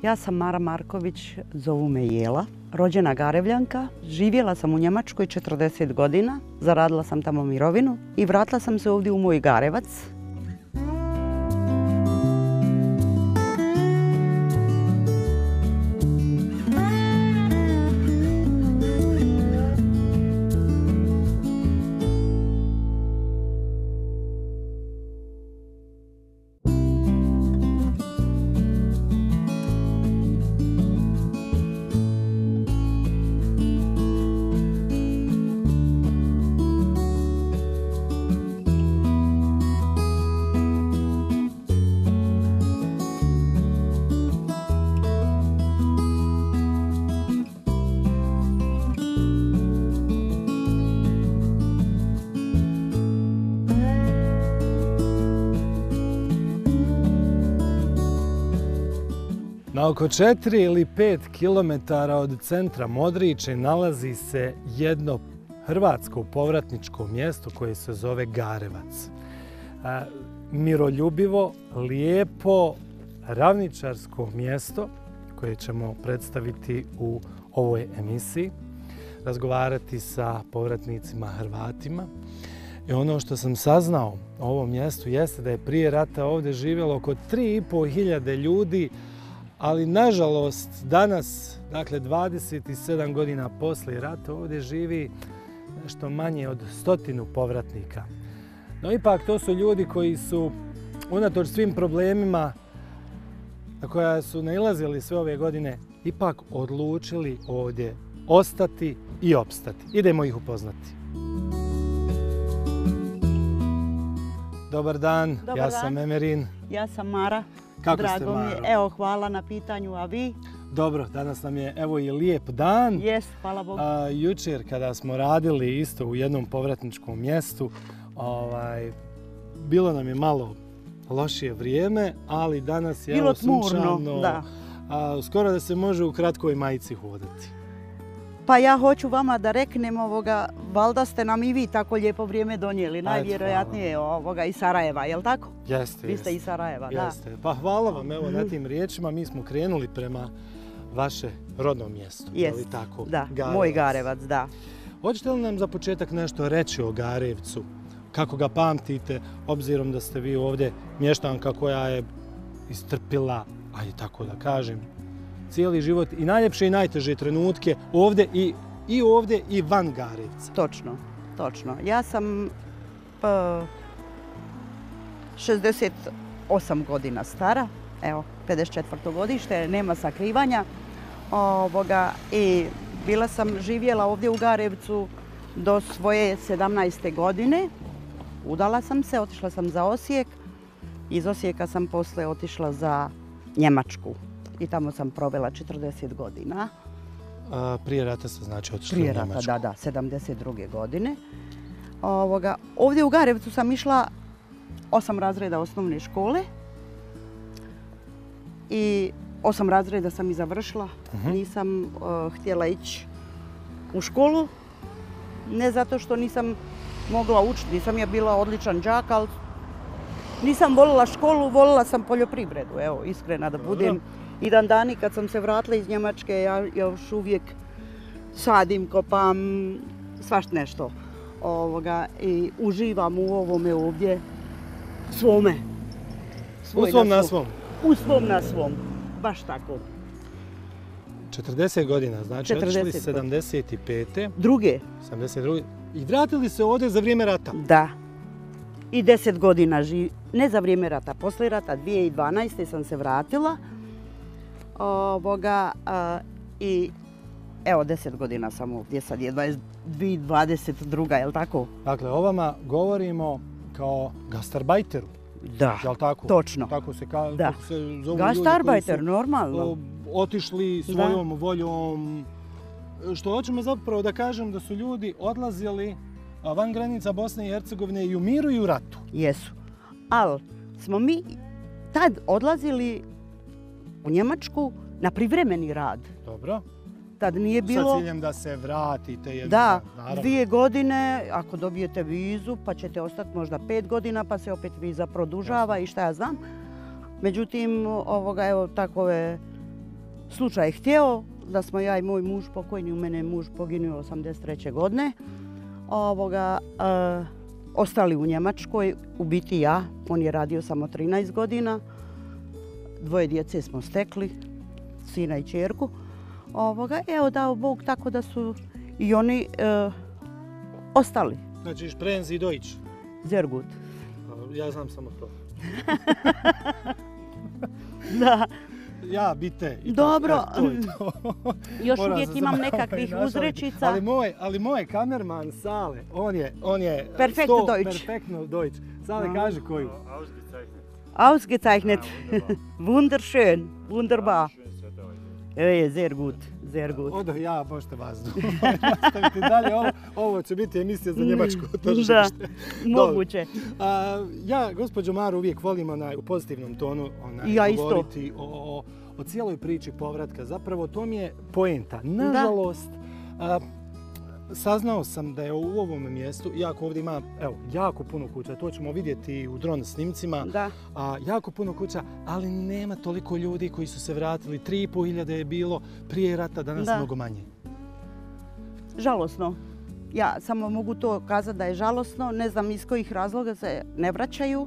Ja sam Mara Marković, zovu me Jela, rođena Garevljanka. Živjela sam u Njemačkoj 40 godina, zaradila sam tamo mirovinu i vratila sam se ovdje u moj Garevac. Na oko 4 ili 5 kilometara od centra Modriče nalazi se jedno hrvatsko povratničko mjesto koje se zove Garevac. Miroljubivo, lijepo, ravničarsko mjesto koje ćemo predstaviti u ovoj emisiji, razgovarati sa povratnicima Hrvatima. I ono što sam saznao o ovom mjestu jeste da je prije rata ovdje živjelo oko 3.500 ljudi, ali nažalost danas, dakle 27 godina poslije rata, ovdje živi nešto manje od 100 povratnika. No ipak to su ljudi koji su, unatoč svim problemima na koja su nailazili sve ove godine, ipak odlučili ovdje ostati i opstati. Idemo ih upoznati. Dobar dan, ja sam Emerin. Ja sam Mara. Kako ste, Drago mi je. Maro? Evo, hvala na pitanju, a vi? Dobro, danas nam je evo i lijep dan. Jest, hvala Bogu. Jučer kada smo radili isto u jednom povratničkom mjestu, bilo nam je malo lošije vrijeme, ali danas je Bilo evo sunčano. tmurno, da. Skoro da se može u kratkoj majici hodati. Pa ja hoću vama da reknem valjda ste nam i vi tako lijepo vrijeme donijeli, najvjerojatnije iz Sarajeva, jel tako? Jeste, Vi ste iz Sarajeva, da. jeste. Pa hvala vam evo na tim riječima, mi smo krenuli prema vaše rodno mjesto. Jest, tako? da, Garevac. moj Garevac, da. Hoćete li nam za početak nešto reći o Garevcu? Kako ga pamtite, obzirom da ste vi ovdje mještanka koja je istrpila, ajde tako da kažem, cijeli život i najljepše i najteže trenutke ovdje i ovdje i van Garevca. Točno, točno. Ja sam 68 godina stara, evo, 54. godište, nema sakrivanja. I bila sam živjela ovdje u Garevcu do svoje 17. godine. Udala sam se, otišla sam za Osijek. Iz Osijeka sam posle otišla za Njemačku. I tamo sam provela 40 godina. Prije rata se znači otišli u Njemačku? Prije rata, da, 72. godine. Ovdje u Garevcu sam išla 8 razreda osnovne škole. I 8 razreda sam i završila. Nisam htjela ići u školu. Ne zato što nisam mogla učiti, nisam ja bila odličan đak, ali nisam volila školu, volila sam poljoprivredu, evo, iskrena da budem. I dan dani kad sam se vratila iz Njemačke, ja još uvijek sadim, kopam, svašta nešto. I uživam u ovome ovdje svome. U svom na svom? U svom na svom, baš tako. 40 godina, znači otišli 75. Druge? 72. I vratili se ovdje za vrijeme rata? Da. I 10 godina ne za vrijeme rata, poslije rata, 2012. sam se vratila. I evo 10 godina sam ovdje, sad je 2022. Jel tako? Dakle, o vama govorimo kao gastarbajteru. Da, jel tako? točno. Tako se zovu gastarbajter, ljudi koji su normalno. Otišli svojom voljom. Što hoćemo zapravo da kažem da su ljudi odlazili van granica Bosne i Hercegovine i u miru i u ratu. Jesu. Ali smo mi tad odlazili u Njemačku na privremeni rad. Dobro. Tad nije bilo... Sa ciljem da se vratite. Da, 2 godine, ako dobijete vizu, pa ćete ostati možda 5 godina, pa se opet viza produžava i šta ja znam. Međutim, evo, takove slučaj je htio da smo ja i moj muž pokojni, u mene je muž poginuo 83. godine, ostali u Njemačkoj, u biti ja, on je radio samo 13 godina, 2 djece smo stekli, sina i ćerku. Evo dao Bog tako da su i oni ostali. Znači, sprechen Sie Deutsch? Sehr gut. Ja znam samo to. Da. Ja, bitte. Dobro. To. Još uvijek imam nekakvih uzrečica. Ali moj kamerman Sale, on je Perfektno Deutsch. Perfektno Deutsch. Sale, kaži koju. Ausgezeichnet. Wunderschön. Wunderbar. Sehr gut. Sehr gut. Odo ja, možete vas nastaviti dalje. Ovo će biti emisija za njemačko tržište. Da, moguće. Ja, gospođo Maru, uvijek volim u pozitivnom tonu govoriti o cijeloj priči povratka. Zapravo, to mi je poenta. Nažalost, saznao sam da je u ovom mjestu, iako ovdje ima jako puno kuća, to ćemo vidjeti u dron snimcima, jako puno kuća, ali nema toliko ljudi koji su se vratili. 3.500 je bilo prije rata, danas mnogo manje. Žalosno. Ja samo mogu to kazati da je žalosno. Ne znam iz kojih razloga se ne vraćaju.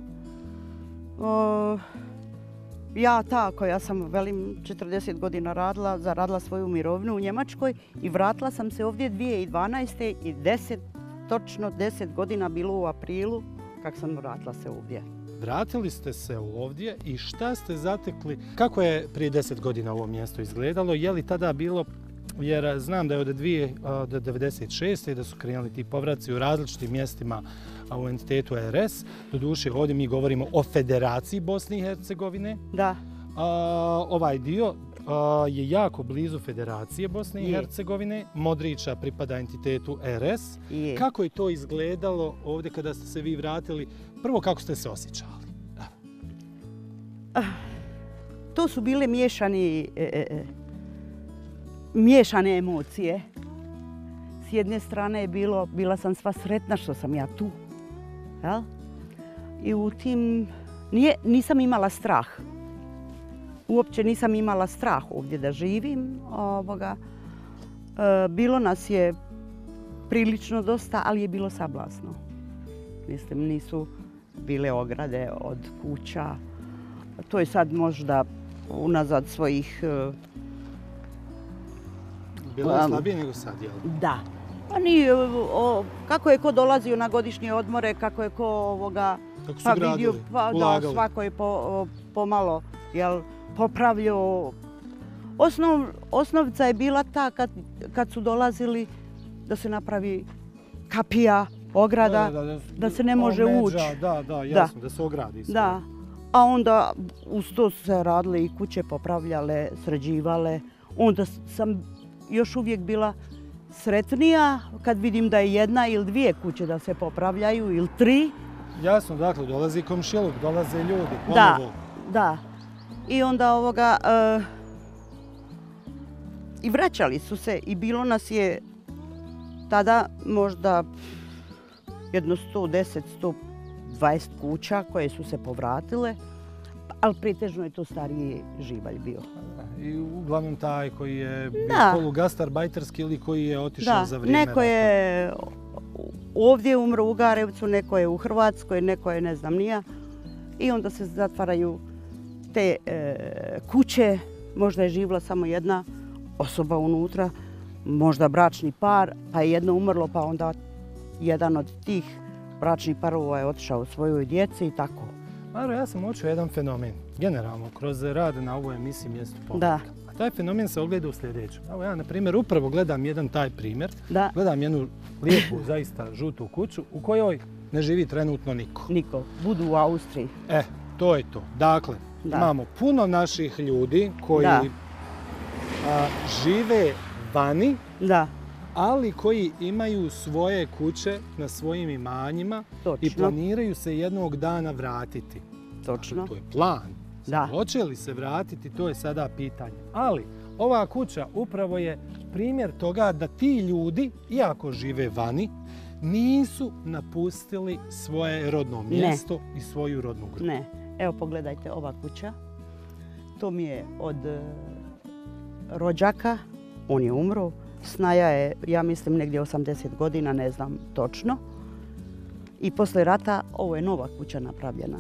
Ja koja sam, velim, 40 godina zaradila svoju mirovinu u Njemačkoj i vratila sam se ovdje 2012. i točno 10 godina bilo u aprilu kako sam vratila se ovdje. Vratili ste se ovdje i šta ste zatekli? Kako je prije 10 godina ovo mjesto izgledalo? Je li tada bilo, jer znam da je od 1996. da su krenuli ti povraci u različitim mjestima u entitetu RS. Doduše, ovdje mi govorimo o Federaciji Bosne i Hercegovine. Da. Ovaj dio je jako blizu Federacije Bosne i Hercegovine. Modrića pripada entitetu RS. Kako je to izgledalo ovdje kada ste se vi vratili? Prvo, kako ste se osjećali? To su bile miješane emocije. S jedne strane je bila sam sva sretna što sam ja tu. I u tim nisam imala strah. Uopće nisam imala strah ovdje da živim. Bilo nas je prilično dosta, ali je bilo sablasno. Mislim, nisu bile ograde od kuća. To je sad možda unazad svojih... Bilo je slabije nego sad, jel? Da. Kako je ko dolazio na godišnje odmore, kako je ko kako su gradili, ulagali. Da, svako je pomalo popravljao. Osnovica je bila ta kad su dolazili da se napravi kapija, ograda, da se ne može ući. Da, jasno, da se ogradi. Da, a onda uz to su se radile i kuće popravljale, sređivale. Onda sam još uvijek bila sretnija kad vidim da je 1 ili 2 kuće da se popravljaju ili 3. Jasno, dakle, dolazi komšiluk, dolaze ljudi, ponovo. Da. I onda i vraćali su se i bilo nas je tada možda jedno 110, 120 kuća koje su se povratile, ali pretežno je to stariji živalj bio. I uglavnom taj koji je bio polugastarbajterski ili koji je otišao za vrijeme rata. Neko je ovdje umro u Garevcu, neko je u Hrvatskoj, neko je ne znam nija. I onda se zatvaraju te kuće. Možda je živjela samo jedna osoba unutra, možda bračni par, pa je jedno umrlo, pa onda jedan od tih bračnih parova je otišao svojoj djeci i tako. Maro, ja sam uočio jedan fenomen, generalno, kroz rad na ovoj emisiji Mjesto povratka. A taj fenomen se ogleda u sljedećem. Evo ja, na primjer, upravo gledam jedan taj primjer. Gledam jednu lijepu, zaista žutu kuću u kojoj ne živi trenutno niko. Niko. Budu u Austriji. To je to. Dakle, imamo puno naših ljudi koji žive vani, ali koji imaju svoje kuće na svojim imanjima i planiraju se jednog dana vratiti. Točno. Dakle, to je plan. Hoće li se vratiti, to je sada pitanje. Ali ova kuća upravo je primjer toga da ti ljudi, iako žive vani, nisu napustili svoje rodno mjesto i svoju rodnu grupu. Ne. Evo pogledajte ova kuća. To mi je od rođaka, on je umro. Snaja je, ja mislim, negdje 80 godina, ne znam točno. I posle rata ovo je nova kuća napravljena.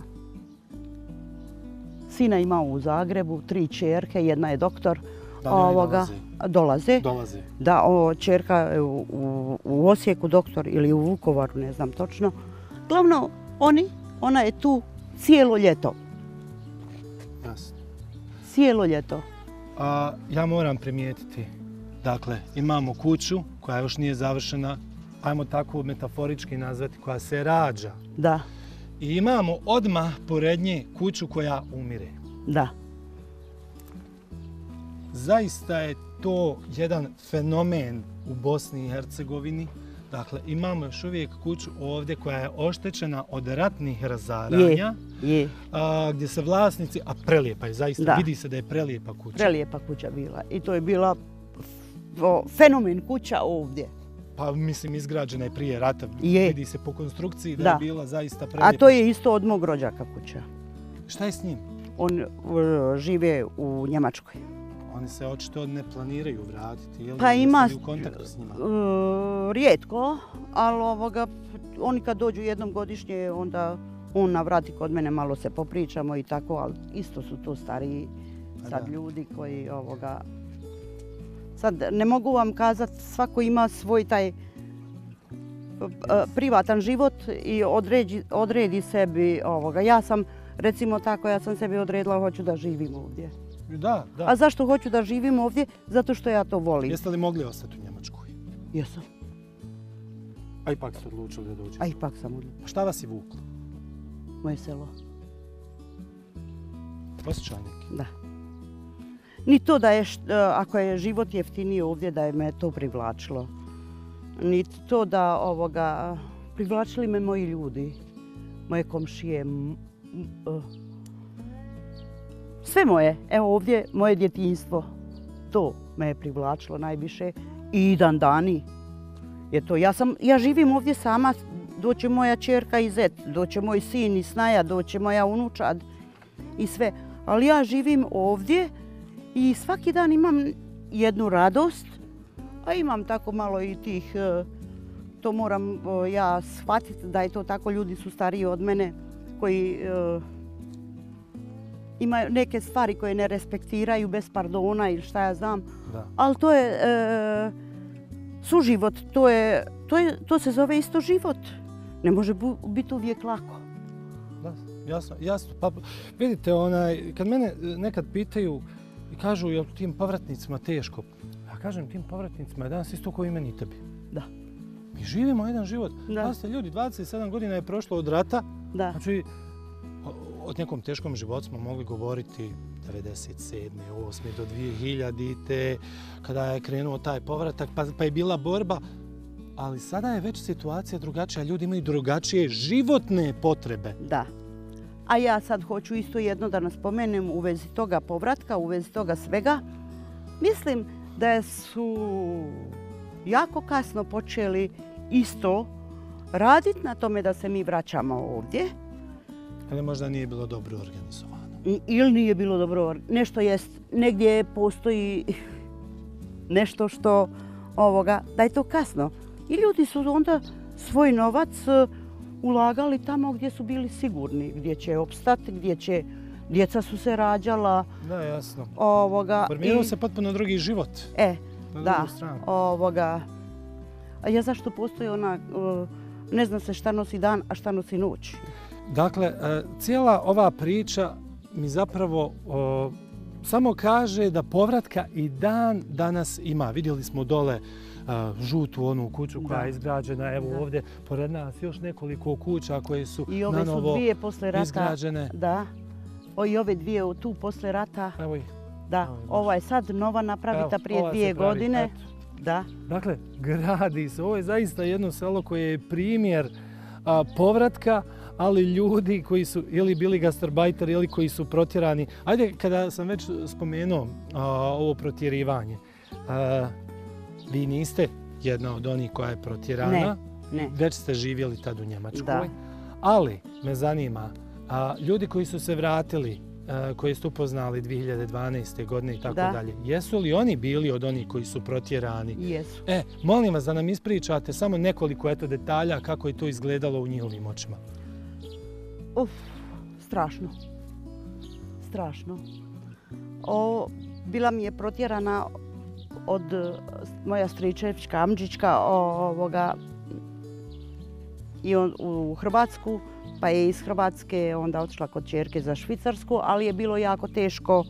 Sina imao u Zagrebu, 3 ćerke, jedna je doktor. Dolaze. Da, ćerka je u Osijeku doktor ili u Vukovaru, ne znam točno. Glavno, ona je tu cijelo ljeto. Jasno. Cijelo ljeto. Ja moram primijetiti, dakle, imamo kuću koja još nije završena, ajmo tako metaforički nazvati, koja se rađa. Da. I imamo odmah pored nje kuću koja umire. Da. Zaista je to jedan fenomen u Bosni i Hercegovini. Dakle, imamo još uvijek kuću ovdje koja je oštećena od ratnih razaranja. Je. Gdje se vlasnici, a prelijepa je, zaista vidi se da je prelijepa kuća. Prelijepa kuća bila i to je bila fenomen kuća ovdje. Pa mislim, izgrađena je prije rata. Je. Vidi se po konstrukciji da je bila zaista prelijepa. A to je isto od mog rođaka kuća. Šta je s njim? On žive u Njemačkoj. Oni se očito ne planiraju vratiti, jel? Pa ima u kontaktu s njima? Rijetko, ali oni kad dođu jednom godišnje, onda on navrati kod mene, malo se popričamo i tako, ali isto su to stariji sad ljudi koji sad ne mogu vam kazati, svako ima svoj taj privatan život i odredi sebi Ja sam, recimo tako, ja sam sebi odredila hoću da živim ovdje. Da. A zašto hoću da živim ovdje? Zato što ja to volim. Jeste li mogli ostati u Njemačkoj? Jesam. A ipak ste odlučili da dođete? A ipak sam odlučila. Šta vas je vuklo? Moje selo. Osjećaj neki? Da. Ni to da je, ako je život jeftiniji ovdje, da je me to privlačilo. Ni to da privlačili me moji ljudi, moje komšije, sve moje. Evo ovdje moje djetinjstvo. To me je privlačilo najviše i dan dani. Ja živim ovdje sama, doće moja ćerka i zet, doće moj sin i snaja, doće moja unučad i sve. Ali ja živim ovdje i svaki dan imam jednu radost, a imam tako malo i tih, to moram ja shvatiti da je to tako, ljudi su stariji od mene koji imaju neke stvari koje ne respektiraju bez pardona ili šta ja znam. Da. Ali to je suživot, to se zove isto život. Ne može biti uvijek lako. Da, jasno. Pa vidite, kad mene nekad pitaju i kažu je li tim povratnicima teško, ja kažem tim povratnicima je danas isto kao i meni i tebi. Da. Mi živimo jedan život. Da. Ljudi, 27 godina je prošlo od rata. Da. Znači, o nekom teškom životu smo mogli govoriti 97. 8. do 2000. kada je krenuo taj povratak, pa je bila borba. Ali sada je već situacija drugačija. Ljudi imaju drugačije životne potrebe. Da. A ja sad hoću isto jedno da nas spomenem u vezi toga povratka, u vezi toga svega. Mislim da su jako kasno počeli isto raditi na tome da se mi vraćamo ovdje. Ali možda nije bilo dobro organizovano. Ili nije bilo dobro. Nešto jest, negdje postoji nešto što da je to kasno. I ljudi su onda svoj novac ulagali tamo gdje su bili sigurni, gdje će opstati, djeca su se rađala. Da, jasno. Formirao se potpuno drugi život. Na drugu stranu. A ja zašto postoji ne zna se šta nosi dan, a šta nosi noć. Dakle, cijela ova priča mi zapravo samo kaže da povratka i dan danas ima. Vidjeli smo dole žutu onu kuću koja je izgrađena. Evo ovdje pored nas još nekoliko kuća koje su i ove nanovo su dvije posle rata izgrađene. Da. I ove dvije tu posle rata. Evo ih. Da, ova je sad nova napravita prije 2 godine. Da. Dakle, gradi se. Ovo je zaista jedno selo koje je primjer povratka, ali ljudi koji su ili bili gastarbajteri ili koji su protjerani. Ajde, kada sam već spomenuo ovo protjerivanje, vi niste jedna od onih koja je protjerana. Ne. Već ste živjeli tad u Njemačkoj. Da. Ali me zanima, ljudi koji su se vratili koje ste upoznali 2012. godine i tako dalje. Jesu li oni bili od onih koji su protjerani? Jesu. Molim vas da nam ispričate samo nekoliko detalja kako je to izgledalo u njihovim očima. Strašno. Strašno. Bila mi je protjerana od moja stričevička, amđička, i u Hrvatsku, pa je iz Hrvatske onda otišla kod ćerke za Švicarsku, ali je bilo jako teško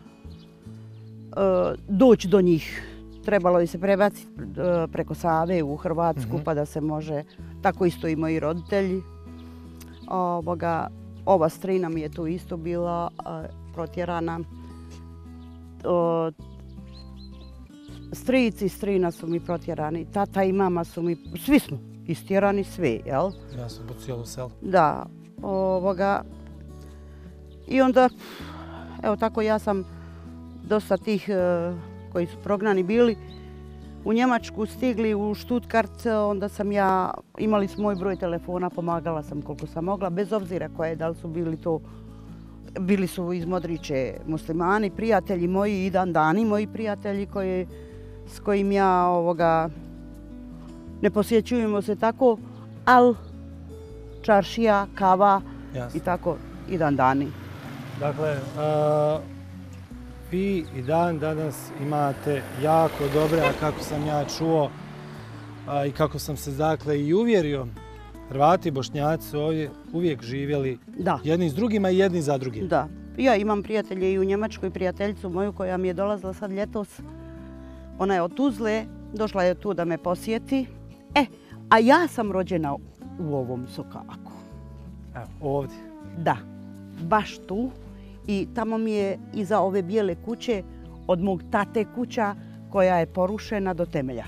doći do njih. Trebalo je se prebaciti preko Save u Hrvatsku, pa da se može, tako isto i moji roditelji. Ova strina mi je tu isto bila protjerana. Stric i strina su mi protjerani, tata i mama su mi, svi smo istjerani, svi, jel? Jasno, po cijelo selo. Da, i onda, evo tako ja sam dosta tih koji su prognani bili u Njemačku stigli, u Stuttgart, onda sam ja, imali smo moj broj telefona, pomagala sam koliko sam mogla, bez obzira koje, da li su bili to, bili su iz Modriče muslimani, prijatelji moji i dan dani moji prijatelji s kojim ja ne posjećujemo se tako, ali čaršija, kava i tako i dan dani. Dakle, vi i dan danas imate jako dobre, a kako sam ja čuo i kako sam se dakle i uvjerio, Hrvati i Bošnjaci su ovdje uvijek živjeli jedni s drugima i jedni za drugim. Da. Ja imam prijatelje i u Njemačkoj, prijateljicu moju koja mi je dolazila sad ljetos. Ona je od Tuzle, došla je tu da me posjeti. A ja sam rođena u ovom Sokaku. Evo, ovdje? Da, baš tu. I tamo mi je iza ove bijele kuće, od mog tate kuća, koja je porušena do temelja.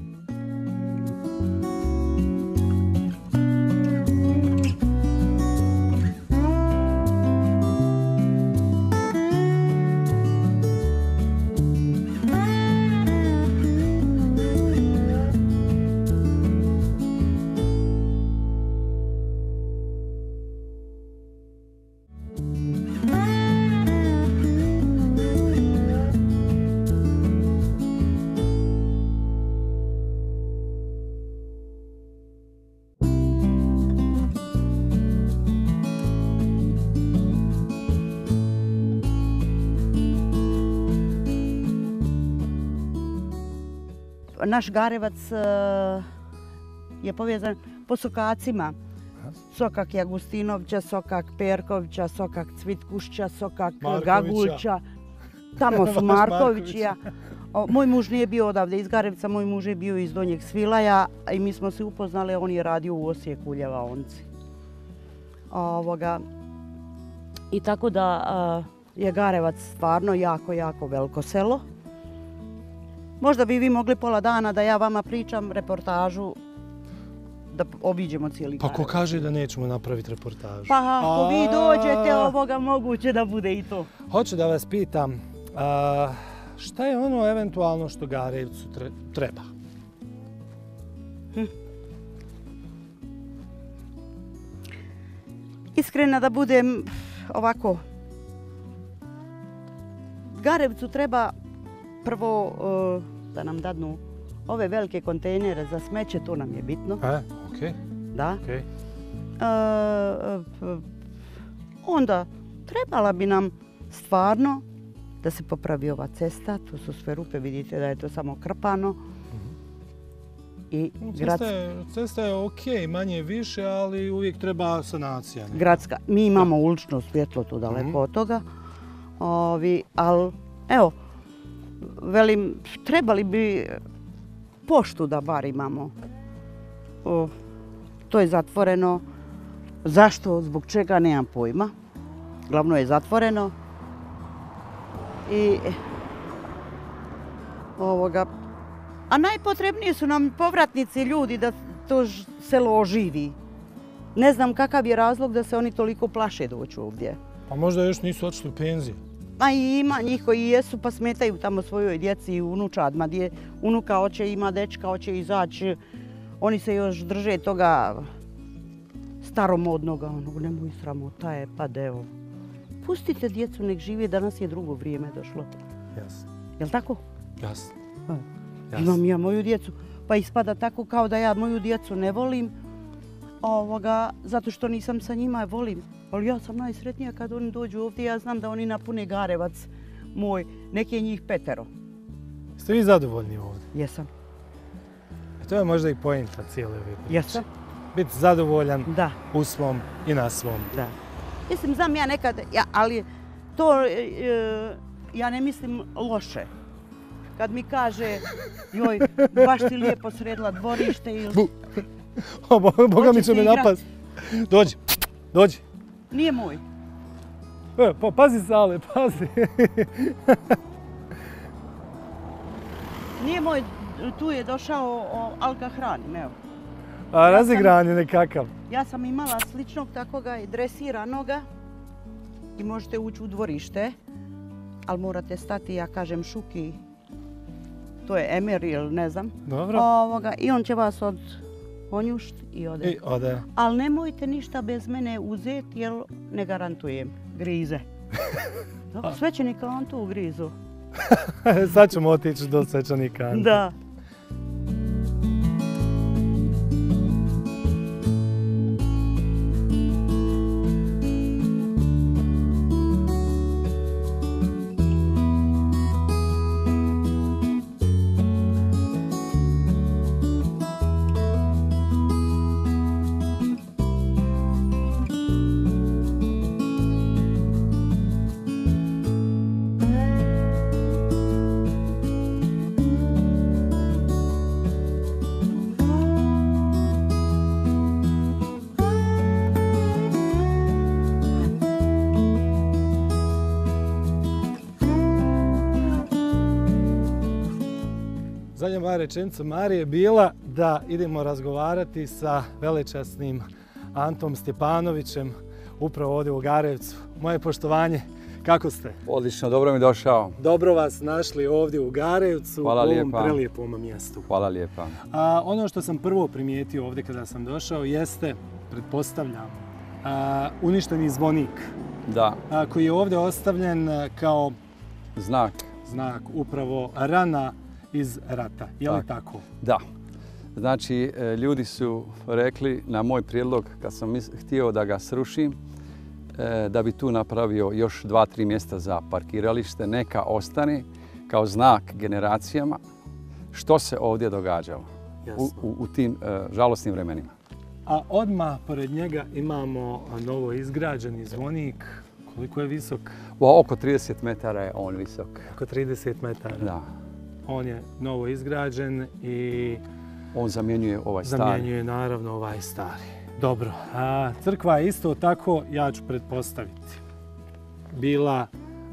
Naš Garevac je povezan po sokacima. Sokak Jagustinovća, Sokak Perkovića, Sokak Cvitkušća, Sokak Gagulća. Tamo su Markovići. Moj muž nije bio odavde iz Garevca, moj muž je bio iz Donjeg Svilaja i mi smo se upoznali, on je radio u Osijeku u Ljevaonci. I tako da je Garevac stvarno jako, jako veliko selo. Možda bi vi mogli pola dana da ja vama pričam reportažu, da obiđemo cijeli Garevac. Pa ko kaže da nećemo napraviti reportažu? Pa ako vi dođete, moguće da bude i to. Hoću da vas pitam, šta je ono eventualno što Garevcu treba? Iskrena da budem ovako, Garevcu treba prvo da nam dadnu ove velike kontejnere za smeće, to nam je bitno. Okej. Da. Onda trebala bi nam stvarno da se popravi ova cesta, tu su sve rupe, vidite da je to samo krpano. Cesta je okej, manje više, ali uvijek treba sanacija. Gradska. Mi imamo ulično svjetlo tu daleko od toga, ali evo, velim, trebali bi poštu da bar imamo. To je zatvoreno. Zašto, zbog čega, nemam pojma. Glavno je zatvoreno. A najpotrebniji su nam povratnici, ljudi, da to selo oživi. Ne znam kakav je razlog da se oni toliko plaše doći ovdje. Pa možda još nisu otišli u penziju. Ma i ima njih koji jesu pa smetaju tamo svojoj djeci i unučadima gdje unuka hoće, ima dečka, hoće izaći. Oni se još drže toga staromodnoga, nemoj sramota je, pa devo. pustite djecu nek žive, danas je drugo vrijeme došlo. Jasno. Jel' tako? Jasno. Imam ja moju djecu, pa ispada tako kao da ja moju djecu ne volim, zato što nisam sa njima, volim. Ali ja sam najsretnija kad oni dođu ovdje, ja znam da oni napune Garevac moj, neki je njih 5. Ste vi zadovoljni ovdje? Jesam. To je možda i poenta cijele ove priče. Jesam. Biti zadovoljan Da. u svom i na svom. Da. Mislim, znam ja nekad, ali to ja ne mislim loše. Kad mi kaže, joj, baš ti lijepo sredila dvorište ili... Boga mi će me napast. Dođi. Nije moj. Pazi Sale, pazi. Nije moj, tu je došao, ali ga hranim, evo. A razigran je nekakav. Ja sam imala sličnog takoga i dresiranoga i možete ući u dvorište, ali morate stati, ja kažem Šuki, to je Emir ili ne znam. Dobro. I on će vas onjušt i ode. I ode. Ali nemojte ništa bez mene uzeti jer ne garantujem, grize. Svećenika on tu grizu. Sad ćemo otići do svećenika. Da. Zadnja moja rečenica Marije je bila da idemo razgovarati sa velečasnim Antom Stjepanovićem upravo ovdje u Garevcu. Moje poštovanje, kako ste? Odlično, dobro mi došao. Dobro vas našli ovdje u Garevcu, Hvala u ovom lijepa. prelijepom mjestu. Hvala lijepa. Ono što sam prvo primijetio ovdje kada sam došao jeste, pretpostavljam, uništeni zvonik. Da. Koji je ovdje ostavljen kao znak upravo rana iz rata. Je li tako? Da. Znači, ljudi su rekli na moj prijedlog, kad sam htio da ga srušim, da bi tu napravio još 2-3 mjesta za parkiralište, neka ostane kao znak generacijama što se ovdje događalo u tim žalosnim vremenima. A odmah pored njega imamo novo izgrađeni zvonik. Koliko je visok? Oko 30 metara je on visok. Oko 30 metara? Da. On je novo izgrađen i... On zamjenjuje ovaj stari. Zamjenjuje naravno ovaj stari. Dobro. A crkva je isto tako, ja ću pretpostaviti, bila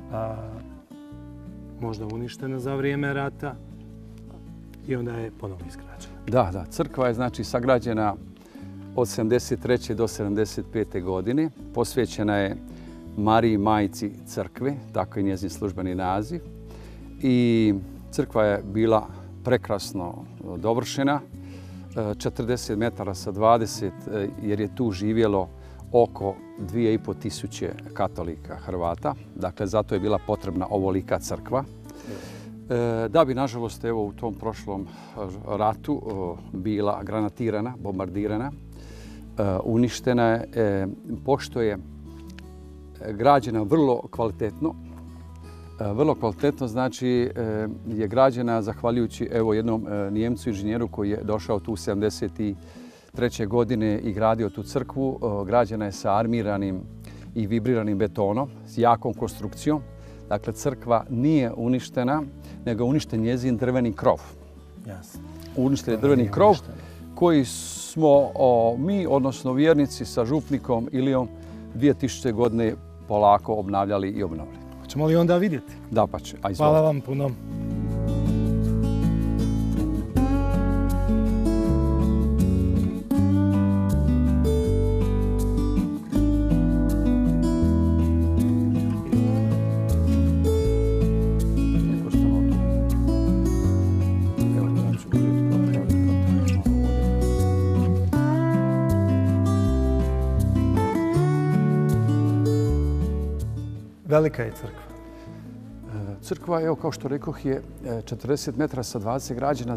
možda uništena za vrijeme rata i onda je ponovno izgrađena. Da. Crkva je znači sagrađena od 73. do 75. godine. Posvećena je Mariji Majci crkve, tako je njezin službeni naziv. I crkva je bila prekrasno dovršena, 40 metara sa 20, jer je tu živjelo oko 2500 katolika Hrvata. Dakle, zato je bila potrebna ovolika crkva. Da bi, nažalost, evo u tom prošlom ratu bila granatirana, bombardirana, uništena je, pošto je građena vrlo kvalitetno. Vrlo kvalitetno znači je građena zahvaljujući evo jednom Nijemcu inženjeru koji je došao tu 73. godine i gradio tu crkvu. Građena je sa armiranim i vibriranim betonom, s jakom konstrukcijom. Dakle, crkva nije uništena, nego uništen njezin drveni krov. Jasno. Uništen je drveni krov koji smo mi, odnosno vjernici sa župnikom Ilijom 2000. godine polako obnavljali i obnovili. Hoćemo li onda vidjeti? Dapače, a izvolite. Hvala vam puno. velika je crkva? Crkva, evo, kao što rekoh, je 40 metara sa 20 građena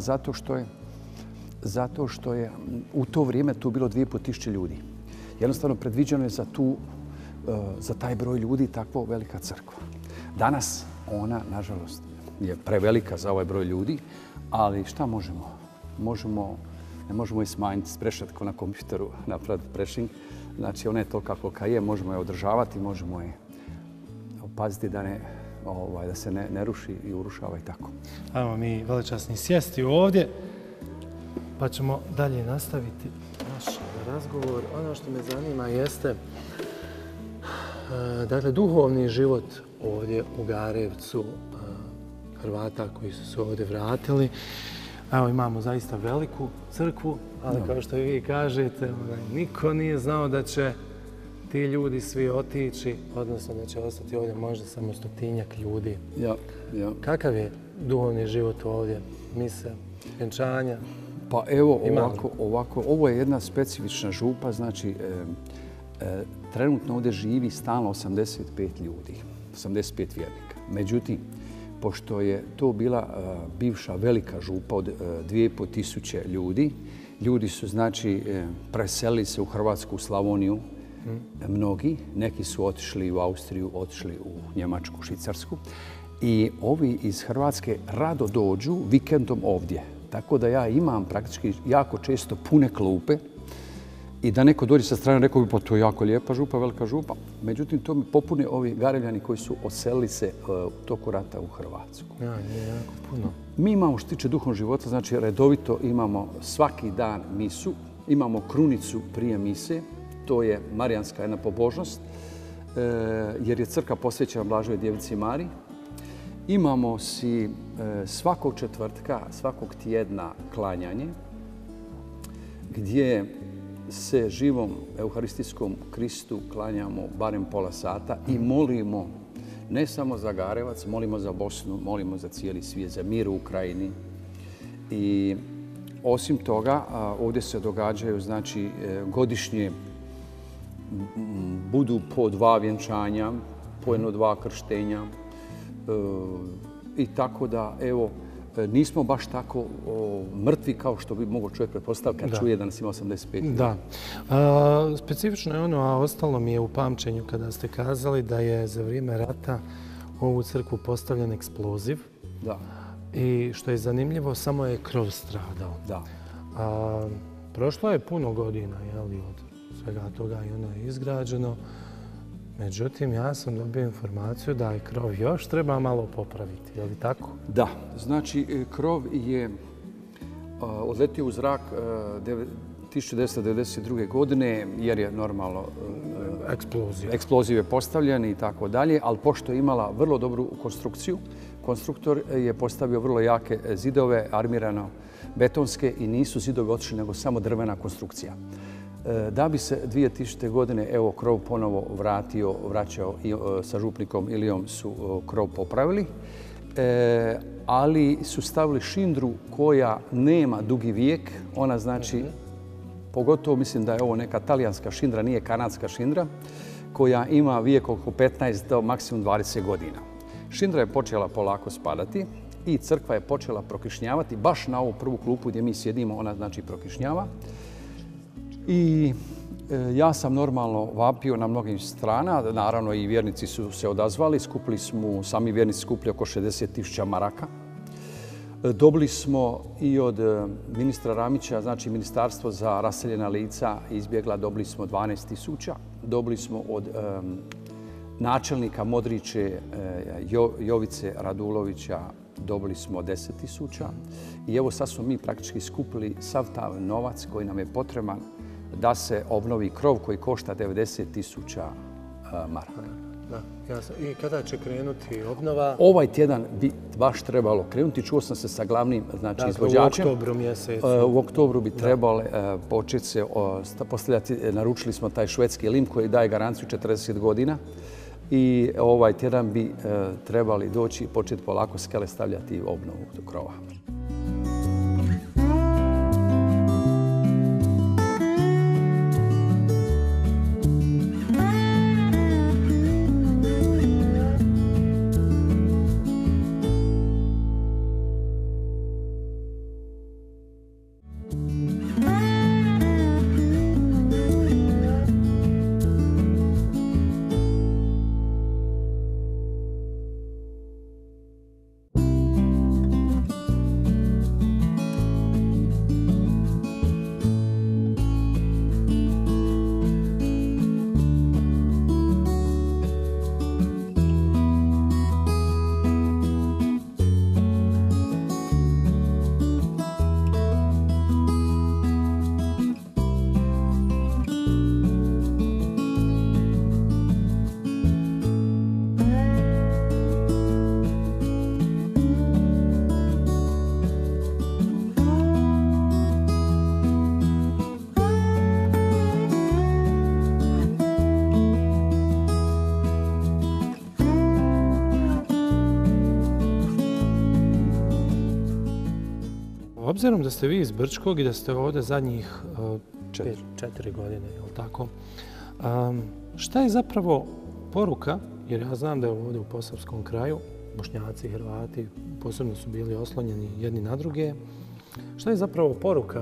zato što je u to vrijeme tu bilo 2500 ljudi. Jednostavno predviđeno je za taj broj ljudi takva velika crkva. Danas ona, nažalost, je prevelika za ovaj broj ljudi, ali šta možemo? Ne možemo je smanjiti s prešetko na kompjuteru, napraviti prešing. Znači, ona je to kakva je, možemo je održavati, možemo je paziti da se ne ruši i urušava i tako. Ajmo mi veličasni sjesti ovdje, pa ćemo dalje nastaviti naš razgovor. Ono što me zanima jeste dakle, duhovni život ovdje u Garevcu, Hrvata koji su se ovdje vratili. Evo, imamo zaista veliku crkvu, ali kao što i vi kažete, niko nije znao da će ti ljudi svi otići, odnosno da će ostati ovdje možda samo 100-tinjak ljudi. Kakav je duhovni život ovdje? Mise, vjenčanja? Pa evo, ovako, ovo je jedna specifična župa, znači trenutno ovdje živi stalno 85 ljudi, 85 vjernika. Međutim, pošto je to bila bivša velika župa od 2500 ljudi, ljudi su znači preselili se u Hrvatsku, u Slavoniju, mnogi. Neki su otišli u Austriju, otišli u Njemačku, Švicarsku. I ovi iz Hrvatske rado dođu vikendom ovdje. Tako da ja imam praktički jako često pune klupe i da neko dođe sa strane, rekao bi pa to je jako lijepa župa, velika župa. Međutim, to mi popune ovi Garevljani koji su odselili se u toku rata u Hrvatsku. Nije jako puno. Mi imamo što tiče duhovnog života, znači redovito imamo svaki dan misu, imamo krunicu prije mise, to je marijanska jedna pobožnost, jer je crkva posvećena Blažoj Djevici Mariji. Imamo si svakog četvrtka, svakog tjedna klanjanje, gdje se živom euharistijskom Kristu klanjamo barem pola sata i molimo ne samo za Garevac, molimo za Bosnu, molimo za cijeli svijet, za mir u Ukrajini. I osim toga, ovdje se događaju, znači, godišnje budu po 2 vjenčanja, po 1-2 krštenja i tako da, evo, nismo baš tako mrtvi kao što bi mogao čovjek pretpostaviti kad čuje da nas ima 85. Da. Specifično je ono, a ostalo mi je u pamćenju kada ste kazali da je za vrijeme rata u ovu crkvu postavljen eksploziv. Da. I što je zanimljivo, samo je krov stradao. Da. Prošlo je puno godina, jeli, od svega toga i ono je izgrađeno. Međutim, ja sam dobio informaciju da je krov još treba malo popraviti, je li tako? Da, znači krov je odletio u zrak 1992. godine jer je normalno eksploziv je postavljen i tako dalje, ali pošto je imala vrlo dobru konstrukciju, konstruktor je postavio vrlo jake zidove, armirano betonske i nisu zidovi otišli nego samo drvena konstrukcija. Da bi se 2000. godine evo krov ponovo vraćao i sa župnikom Ilijom su krov popravili, ali su stavili šindru koja nema dugi vijek. Ona znači, pogotovo mislim da je ovo neka talijanska šindra, nije kanadska šindra, koja ima vijek oko 15 do maksimum 20 godina. Šindra je počela polako spadati i crkva je počela prokišnjavati. Baš na ovu prvu klupu gdje mi sjedimo, ona znači prokišnjava. I ja sam normalno vapio na mnogim strana, naravno i vjernici su se odazvali, sami vjernici skupili oko 60.000 maraka. Dobili smo i od ministra Ramića, znači Ministarstvo za raseljena lica izbjegla, dobili smo 12.000. Dobili smo od načelnika Modriće Jovice Radulovića, dobili smo 10.000. I evo sad smo mi praktički skupili sav taj novac koji nam je potreban da se obnovi krov koji košta 90.000 maraka. Da, jasno. I kada će krenuti obnova? Ovaj tjedan bi baš trebalo krenuti. Čuo sam se sa glavnim izvođačem. U oktobru mjesecu. U oktobru bi trebalo početi se postavljati. Naručili smo taj švedski lim koji daje garanciju 40 godina. I ovaj tjedan bi trebali doći i početi polako skele stavljati obnovu krova. obzirom da ste vi iz Brčkog i da ste ovdje zadnjih 4 godine, je li tako? Šta je zapravo poruka, jer ja znam da je ovdje u Posavskom kraju Bošnjaci i Hrvati posebno su bili oslonjeni jedni na druge. Šta je zapravo poruka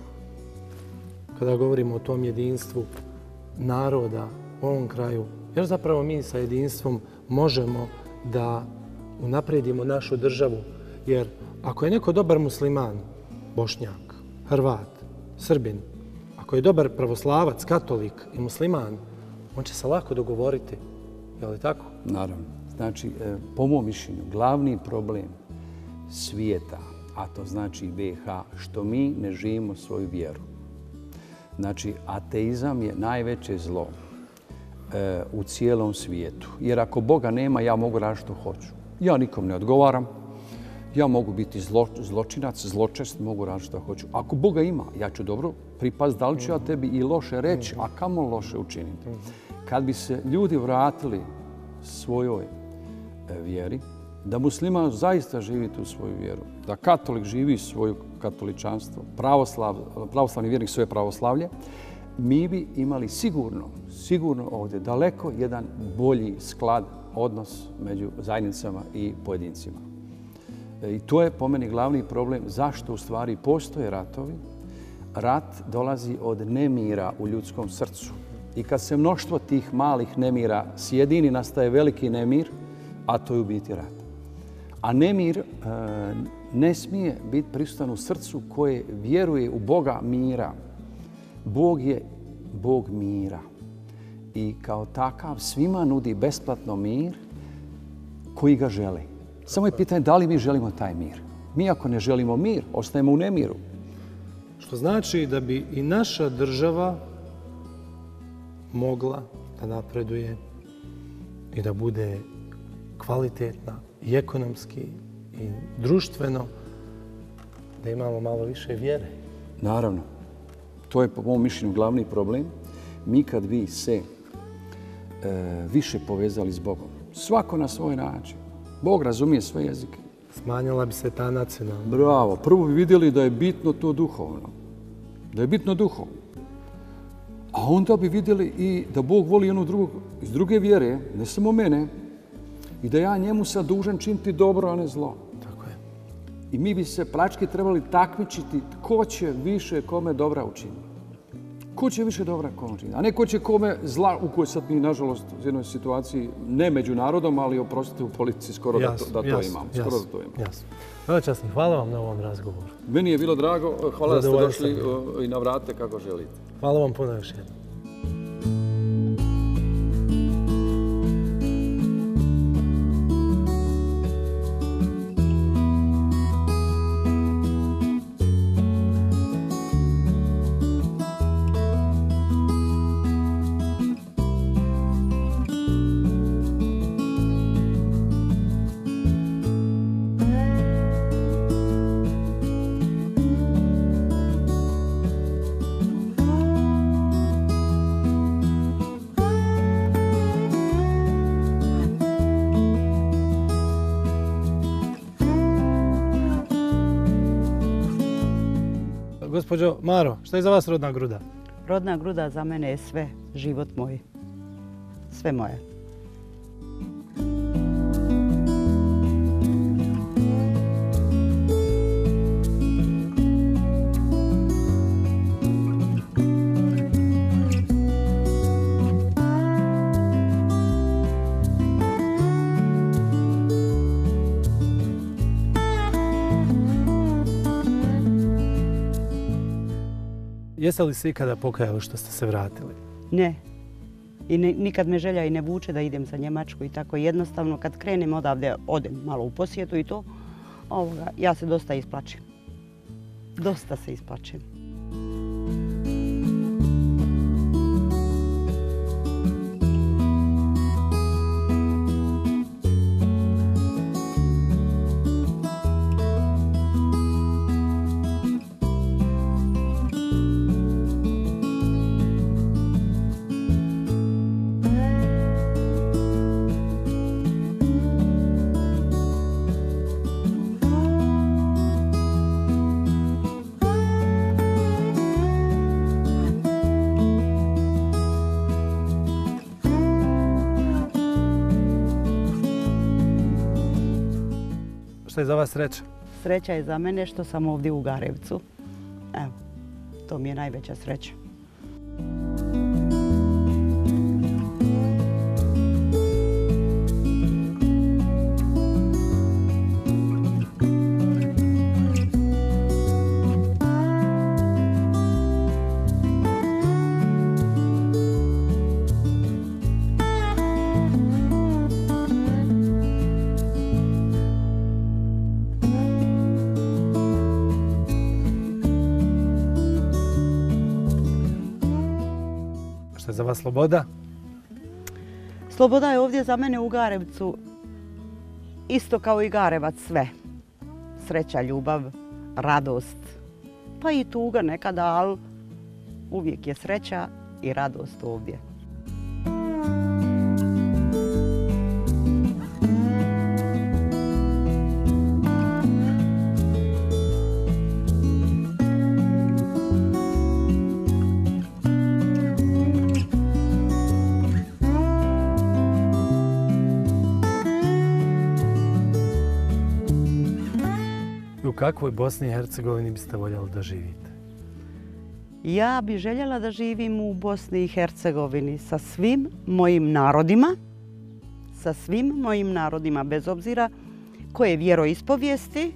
kada govorimo o tom jedinstvu naroda u ovom kraju? Jer zapravo mi sa jedinstvom možemo da unaprijedimo našu državu. Jer ako je neko dobar musliman, Bošnjak, Hrvat, Srbin, ako je dobar pravoslavac, katolik i musliman, on će se lako dogovoriti. Je li tako? Naravno. Znači, po mom mišljenju, glavni problem svijeta, a to znači BiH, što mi ne živimo svoju vjeru. Znači, ateizam je najveće zlo u cijelom svijetu. Jer ako Boga nema, ja mogu raditi što hoću. Ja nikom ne odgovaram. Ja mogu biti zločinac, zločest, mogu raditi što hoću. Ako Boga ima, ja ću dobro pripaziti da li ću ja tebi i loše reći, a kamo loše učiniti. Kad bi se ljudi vratili svojoj vjeri, da musliman zaista živi tu svoju vjeru, da katolik živi svoje katoličanstvo, pravoslavni vjernik svoje pravoslavlje, mi bi imali sigurno ovdje daleko jedan bolji sklad, odnos među zajednicama i pojedincima. I to je po meni glavni problem zašto u stvari postoje ratovi. Rat dolazi od nemira u ljudskom srcu. I kad se mnoštvo tih malih nemira sjedini, nastaje veliki nemir, a to je u biti rat. A nemir ne smije biti prisutan u srcu koje vjeruje u Boga mira. Bog je Bog mira. I kao takav svima nudi besplatno mir koji ga žele. Samo je pitanje da li mi želimo taj mir. Mi ako ne želimo mir, ostajemo u nemiru. Što znači da bi i naša država mogla da napreduje i da bude kvalitetna i ekonomski i društveno, da imamo malo više vjere. Naravno. To je po mom mišljenju glavni problem. Mi kad bi se više povezali s Bogom, svako na svoj način, Bog razumije sve jezike. Smanjila bi se ta nacionalna. Bravo. Prvo bi vidjeli da je bitno to duhovno. Da je bitno duhovno. A onda bi vidjeli i da Bog voli jednog drugog iz druge vjere, ne samo mene, i da ja njemu sad dužan činiti dobro, a ne zlo. Tako je. I mi bi se prački trebali takmičiti ko će više kome dobra učiniti. Ko će više dobra kome učiniti, a ne ko će kome zla, u kojoj sad mi, nažalost, u jednoj situaciji, ne među narodom, ali oprostite u policiji, skoro da to imamo. Jasno. Hvala vam na ovom razgovoru. Meni je bilo drago. Hvala da ste došli i navratite kako želite. Hvala vam puno još jednom. Gospođo Maro, šta je za vas rodna gruda? Rodna gruda za mene je sve, život moj. Sve moje. Jeste li se ikada pokajali što ste se vratili? Ne. I nikad me želja i ne vuče da idem za Njemačku i tako. Jednostavno kad krenem odavde, odem malo u posjetu i to, ja se dosta isplačim. Dosta se isplačim. Šta je za vas sreća? Sreća je za mene što sam ovdje u Garevcu. Evo, to mi je najveća sreća. Šta je za vas sloboda? Sloboda je ovdje za mene u Garevcu isto kao i Garevac sve. Sreća, ljubav, radost, pa i tuga nekada, ali uvijek je sreća i radost ovdje. U kakvoj Bosni i Hercegovini biste voljeli da živite? Ja bi željela da živim u Bosni i Hercegovini sa svim mojim narodima, bez obzira koje vjeroispovijesti,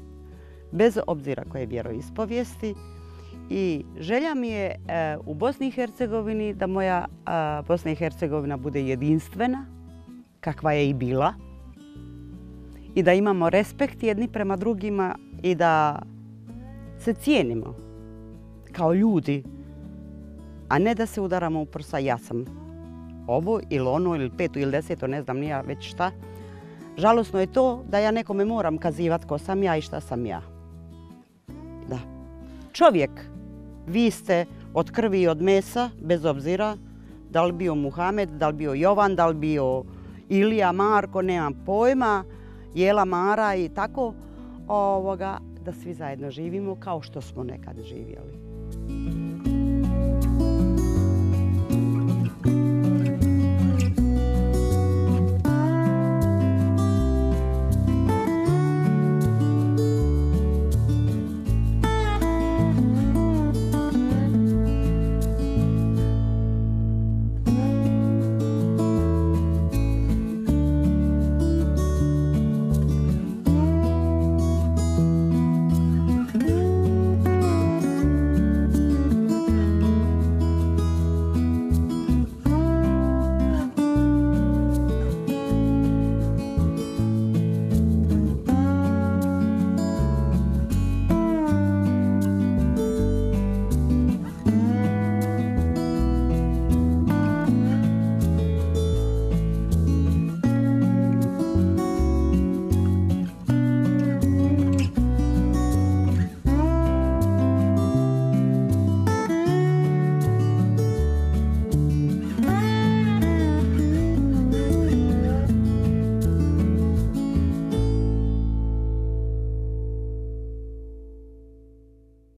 i želja mi je u Bosni i Hercegovini da moja Bosna i Hercegovina bude jedinstvena, kakva je i bila, i da imamo respekt jedni prema drugima i da se cijenimo kao ljudi, a ne da se udaramo u prsa ja sam ovo ili ono ili peto ili deseto, ne znam ni ja već šta. Žalosno je to da ja nekome moram kazivati ko sam ja i šta sam ja. Da. Čovjek, vi ste od krvi i od mesa, bez obzira da li bio Muhamed, da li bio Jovan, da li bio Ilija, Marko, nemam pojma, Jela, Mara i tako, da svi zajedno živimo kao što smo nekad živjeli.